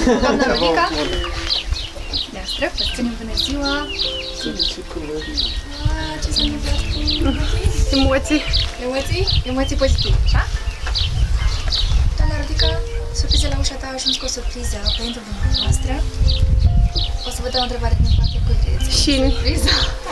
Doamna Rodica? Deastră, vă ținem bună ziua. Ce s-a întâmplat? Emoții. Emoții? Emoții pozitive, așa? Doamna Rodica, surpriza la ușa ta a ajuns cu o surpriză pentru dumneavoastră. O să vă dau o întrebare din partea cui credeți. Cine? Surpriza?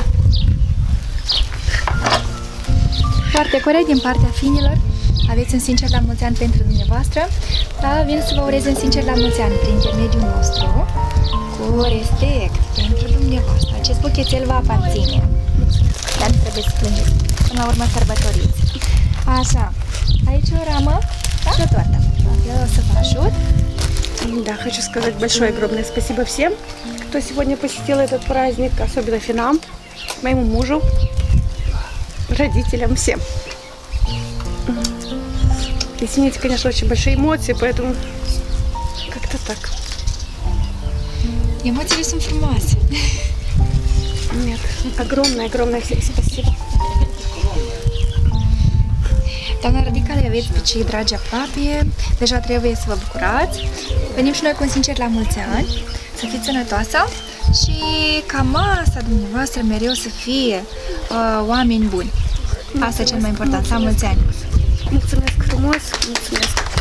Foarte corect din partea finilor. Aveți un sincer la mulți ani pentru dumneavoastră. Da, vin să vă urez un sincer la mulți ani prin intermediul nostru. Cu respect pentru dumneavoastră. Acest buchețel vă aparține. Dar nu trebuie să plângeți. Până la urmă sărbătoriți. Așa. Aici o ramă de toartă. Eu o să vă ajut. Да, хочу сказать большое огромное спасибо всем, кто сегодня посетил этот праздник, особенно финам, моему мужу, родителям, всем. Извините, конечно, очень большие эмоции, поэтому как-то так. Emoțiile sunt frumoase. Нет, огромное всем спасибо. Doamna Rodica, le aveți pe cei dragi aproape, deja trebuie să vă bucurați. Venim și noi cu un sincer la mulți ani, să fiți sănătoasă și ca masa dumneavoastră mereu să fie oameni buni. Asta e cel mai important, la mulți ani. Mulțumesc frumos, mulțumesc.